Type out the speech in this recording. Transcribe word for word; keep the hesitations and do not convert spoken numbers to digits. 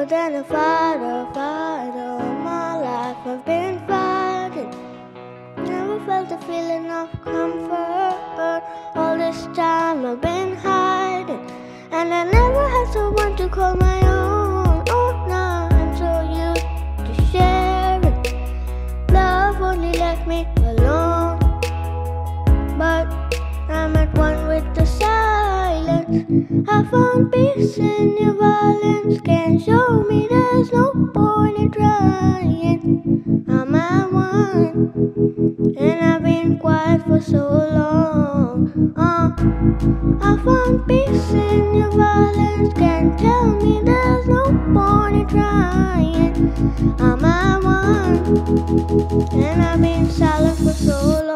tougher than a fighter, fighter. All my life I've been fighting. Never felt a feeling of comfort. All this time I've been hiding, and I never had someone to call my own. Oh, now I'm so used to sharing. Love only left me alone, but I'm at one with the silence. I found peace in your violence. Can't show me there's no point in trying. I'm at one, and I've been quiet for so long. uh, I found peace in your violence. Can't tell me there's no point in trying. I'm at one, and I've been silent for so long.